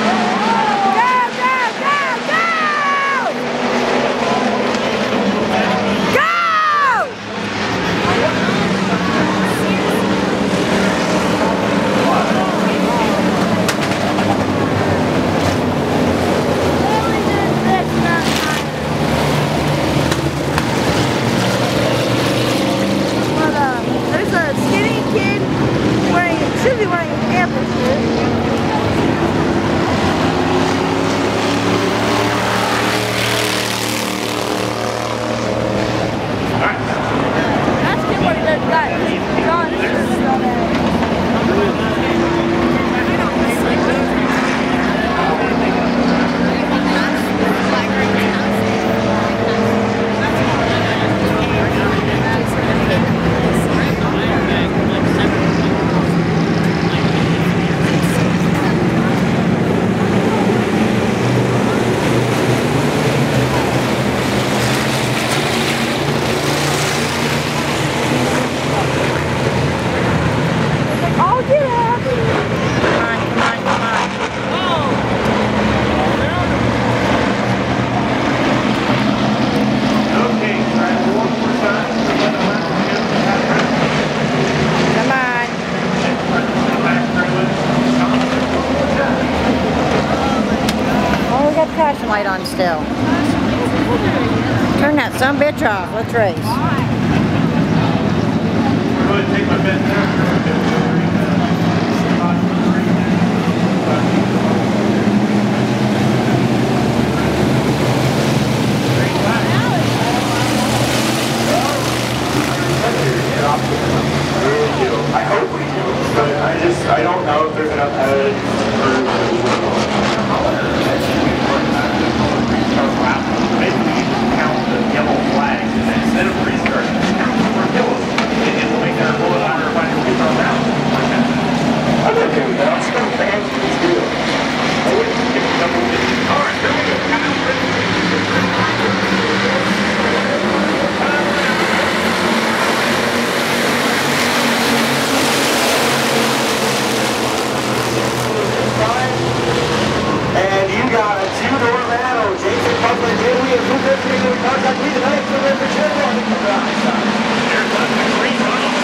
Light on still. Turn that sumbitch off. Let's race. I hope we do, but I don't know if there's enough evidence maybe we can count the yellow flags and then instead of restarting, count more yellows. It will make our bullet on our final get thrown down. I'm okay with that. I'm still fans. Let's do it. All right, here we go. And you got a two-door battle. Jason Buckland, Jay Williams, who's going to contact me tonight for the channel on the drive. There's the green tunnel.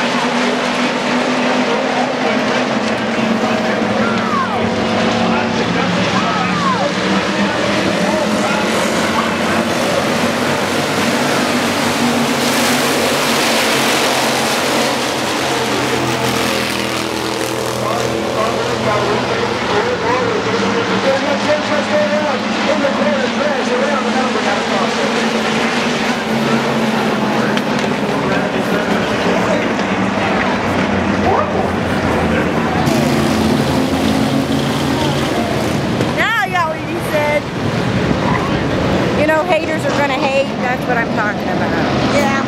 Haters are gonna hate, that's what I'm talking about. Yeah.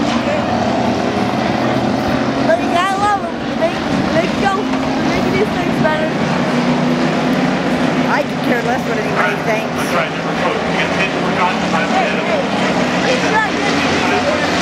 But you gotta love them. They go. They're making these things better. I could care less what anybody thinks. That's right. You get hit and forgotten by the head of it. It's not good.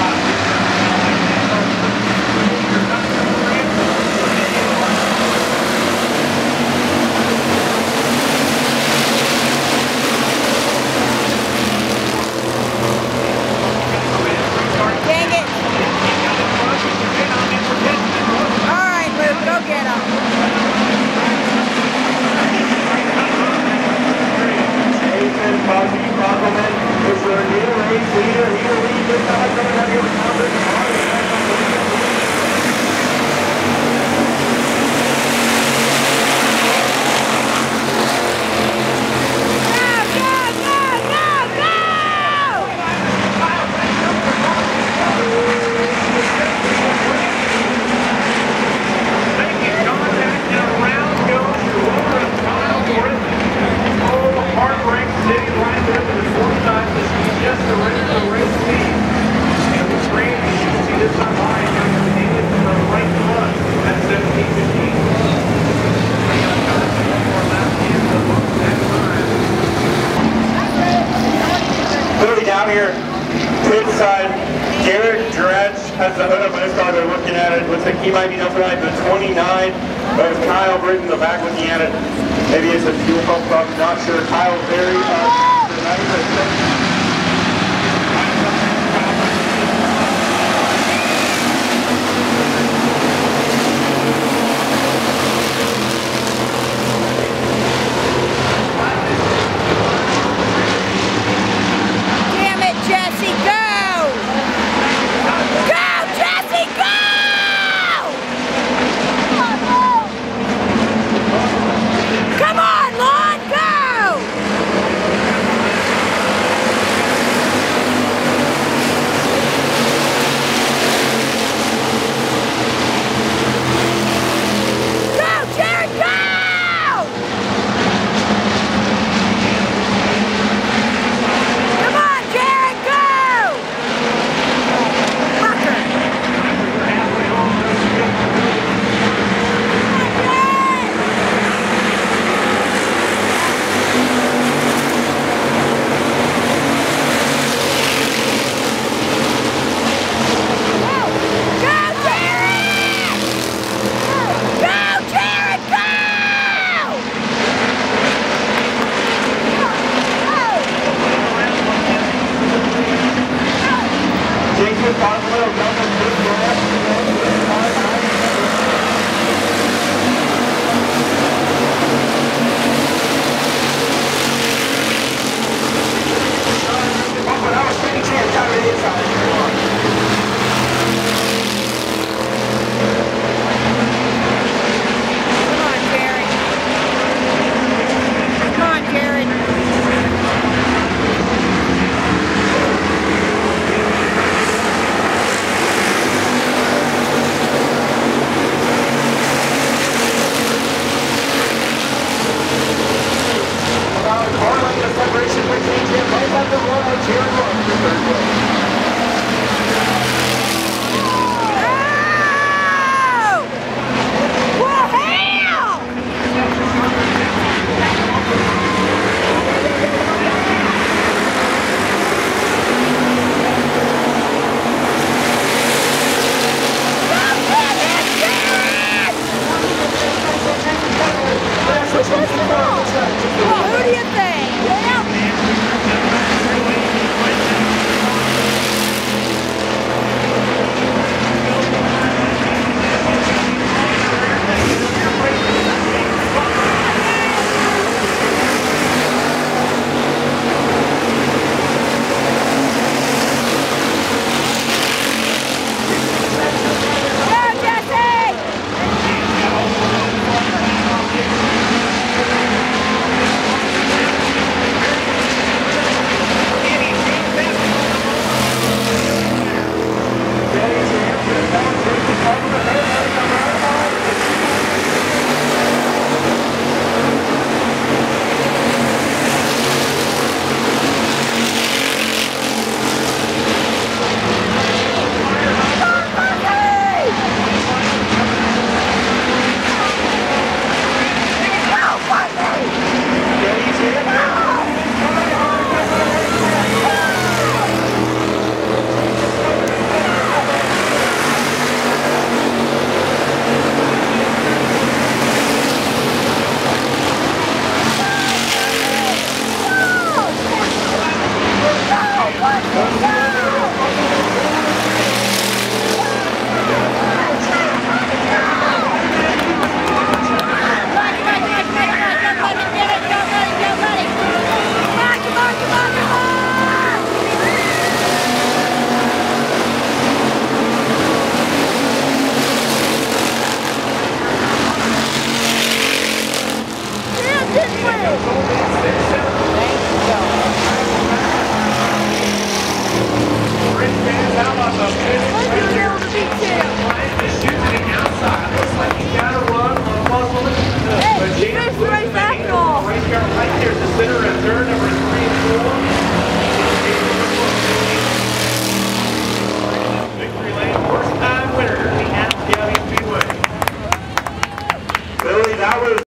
Down here, pit side, Garrett Dredge has the hood up on his car. They're looking at it. Looks like he might be notified the 29. But Kyle Britton, the back looking at it. Maybe it's a fuel pump, I'm not sure. Kyle Berry, tonight,